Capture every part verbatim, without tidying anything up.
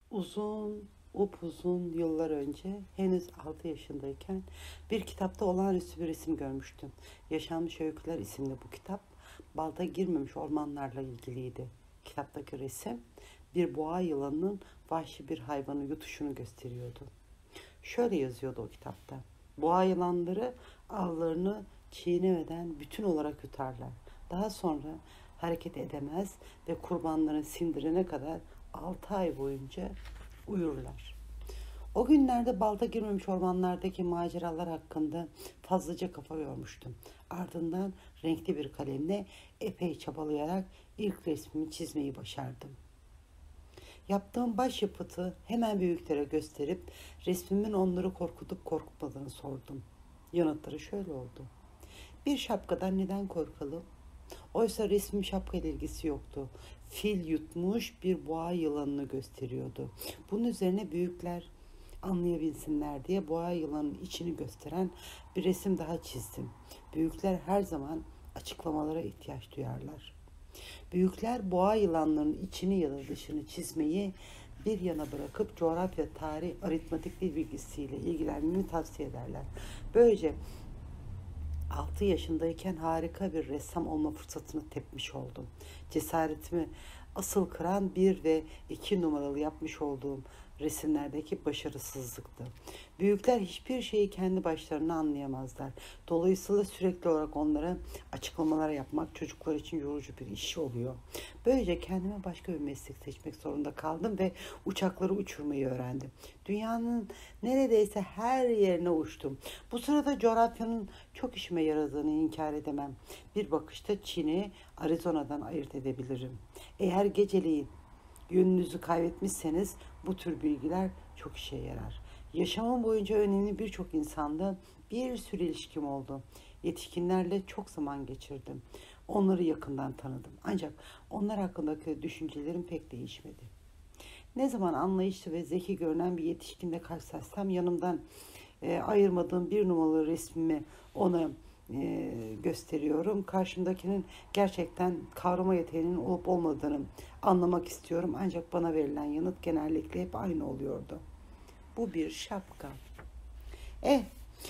Uzun, upuzun yıllar önce, henüz altı yaşındayken bir kitapta olağanüstü bir resim görmüştüm. Yaşanmış Öyküler isimli bu kitap, balta girmemiş ormanlarla ilgiliydi. Kitaptaki resim, bir boğa yılanının vahşi bir hayvanı yutuşunu gösteriyordu. Şöyle yazıyordu o kitapta: boğa yılanları avlarını çiğnemeden bütün olarak yutarlar. Daha sonra hareket edemez ve kurbanlarını sindirene kadar altı ay boyunca uyurlar. O günlerde balta girmemiş ormanlardaki maceralar hakkında fazlaca kafa yormuştum. Ardından renkli bir kalemle epey çabalayarak ilk resmimi çizmeyi başardım. Yaptığım başyapıtı hemen büyüklere gösterip resmimin onları korkutup korkutmadığını sordum. Yanıtları şöyle oldu: bir şapkadan neden korkalım? Oysa resmin şapkayla ilgisi yoktu. Fil yutmuş bir boğa yılanını gösteriyordu. Bunun üzerine büyükler anlayabilsinler diye boğa yılanının içini gösteren bir resim daha çizdim. Büyükler her zaman açıklamalara ihtiyaç duyarlar. Büyükler boğa yılanlarının içini ya da dışını çizmeyi bir yana bırakıp coğrafya, tarih, aritmetik dil bilgisiyle ilgilenmemi tavsiye ederler. Böylece altı yaşındayken harika bir ressam olma fırsatını tepmiş oldum. Cesaretimi asıl kıran bir ve iki numaralı yapmış olduğum resimlerdeki başarısızlıktı. Büyükler hiçbir şeyi kendi başlarına anlayamazlar. Dolayısıyla sürekli olarak onlara açıklamalar yapmak çocuklar için yorucu bir iş oluyor. Böylece kendime başka bir meslek seçmek zorunda kaldım ve uçakları uçurmayı öğrendim. Dünyanın neredeyse her yerine uçtum. Bu sırada coğrafyanın çok işime yaradığını inkar edemem. Bir bakışta Çin'i Arizona'dan ayırt edebilirim. Eğer geceleyin yönünüzü kaybetmişseniz bu tür bilgiler çok işe yarar. Yaşamım boyunca önemli birçok insanla bir sürü ilişkim oldu. Yetişkinlerle çok zaman geçirdim. Onları yakından tanıdım. Ancak onlar hakkındaki düşüncelerim pek değişmedi. Ne zaman anlayışlı ve zeki görünen bir yetişkinle karşılaşsam yanımdan e, ayırmadığım bir numaralı resmimi ona e, gösteriyorum. Karşımdakinin gerçekten kavrama yeteneğinin olup olmadığını anlamak istiyorum. Ancak bana verilen yanıt genellikle hep aynı oluyordu: bu bir şapka. Eh,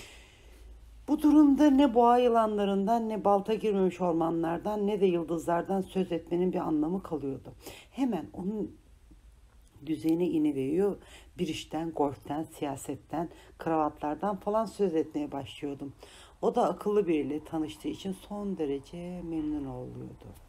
bu durumda ne boğa yılanlarından, ne balta girmemiş ormanlardan, ne de yıldızlardan söz etmenin bir anlamı kalıyordu. Hemen onun düzeyine iniveriyor, bir işten, golften, siyasetten, kravatlardan falan söz etmeye başlıyordum. O da akıllı biriyle tanıştığı için son derece memnun oluyordu.